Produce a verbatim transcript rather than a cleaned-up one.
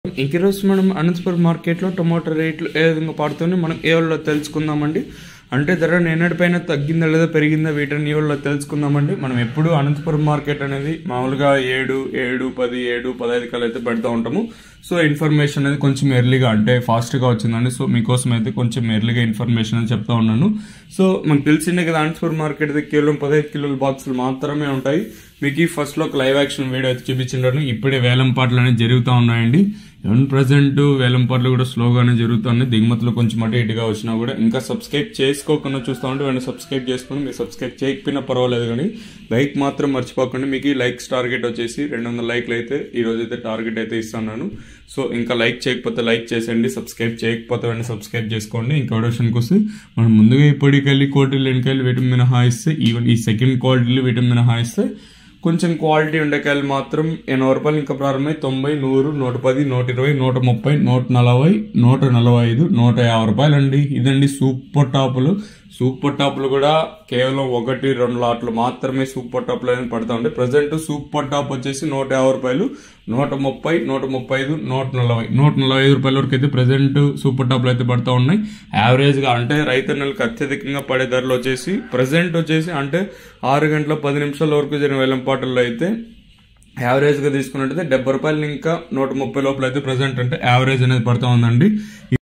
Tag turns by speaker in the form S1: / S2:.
S1: ఇంక రోజు మనం అనంతపురం మార్కెట్లో టొమాటో రేట్లు ఏ విధంగా పడుతుంది మనం ఏ వాళ్ళలో తెలుసుకుందామండి. అంటే ధర నిన్నటిపైన తగ్గిందా లేదా పెరిగిందా వీటిని ఈ వాళ్ళలో తెలుసుకుందామండి. మనం ఎప్పుడు అనంతపురం మార్కెట్ అనేది మామూలుగా ఏడు ఏడు పది ఏడు పదహైదు కల్లా అయితే పెడతా ఉంటాము. సో ఇన్ఫర్మేషన్ అనేది కొంచెం ఎర్లీగా అంటే ఫాస్ట్గా వచ్చిందండి. సో మీకోసం అయితే కొంచెం ఎర్లీగా ఇన్ఫర్మేషన్ అని చెప్తా ఉన్నాను. సో మనకు తెలిసిందే కదా, అనంతపురం మార్కెట్ కేవలం పదహైదు కిలోల బాక్సులు మాత్రమే ఉంటాయి. మీకు ఫస్ట్ లో ఒక లైవ్ యాక్షన్ వీడియో అయితే చూపించింటాను. ఇప్పుడే వేలం పాటలు అనేది జరుగుతూ ఉన్నాయండి. ఎవరి ప్రజెంట్ వేలం పాటలు కూడా స్లోగానే జరుగుతున్నాయి. దిగుమతులు కొంచెం అటు ఇటుగా వచ్చినా కూడా ఇంకా సబ్స్క్రైబ్ చేసుకోకుండా చూస్తూ ఉంటే వెంటనే సబ్స్క్రైబ్ చేసుకోండి. మీరు సబ్స్క్రైబ్ చేయకపోయినా పర్వాలేదు, కానీ లైక్ మాత్రం మర్చిపోకండి. మీకు ఈ లైక్స్ టార్గెట్ వచ్చేసి రెండు వందల లైక్లు అయితే ఈ రోజు అయితే టార్గెట్ అయితే ఇస్తున్నాను. సో ఇంకా లైక్ చేయకపోతే లైక్ చేసేయండి, సబ్స్క్రైబ్ చేయకపోతే వెంటనే సబ్స్క్రైబ్ చేసుకోండి. ఇంకా ఆడిషన్కి వస్తే మనం ముందుగా ఇప్పటికెళ్ళి కోటిలు ఎన్నికెళ్ళి వీటిని మినహాయిస్తే ఈవెన్ ఈ సెకండ్ క్వాలిటీలు వీటిని మినహాయిస్తే కొంచెం క్వాలిటీ ఉండేకాయలు మాత్రం ఎనభై రూపాయలు ఇంకా ప్రారంభమై తొంభై నూరు నూట పది నూట ఇరవై నూట ముప్పై నూట నలభై నూట నలభై ఐదు నూట యాభై రూపాయలు అండి. ఇదండి సూపర్ టాపులు. సూపర్ టాపులు కూడా కేవలం ఒకటి రెండు లాట్లు మాత్రమే సూపర్ టాప్లు అనేది పడతా ఉంటాయి. ప్రజెంట్ సూపర్ టాప్ వచ్చేసి నూట యాభై రూపాయలు నూట ముప్పై నూట ముప్పై ఐదు నూట నలభై నూట నలభై ఐదు రూపాయల వరకు అయితే ప్రజెంట్ సూపర్ టాప్లు అయితే పడతా ఉన్నాయి. యావరేజ్ గా అంటే రైతన్నలకు అత్యధికంగా పడే ధరలు వచ్చేసి ప్రజెంట్ వచ్చేసి అంటే ఆరు గంటల పది నిమిషాల వరకు జరిగిన వేలంపాటల్లో అయితే యావరేజ్ గా తీసుకున్నట్టయితే డెబ్బై రూపాయలు ఇంకా నూట ముప్పై లోపల అయితే ప్రజెంట్ అంటే యావరేజ్ అనేది పడతా ఉందండి.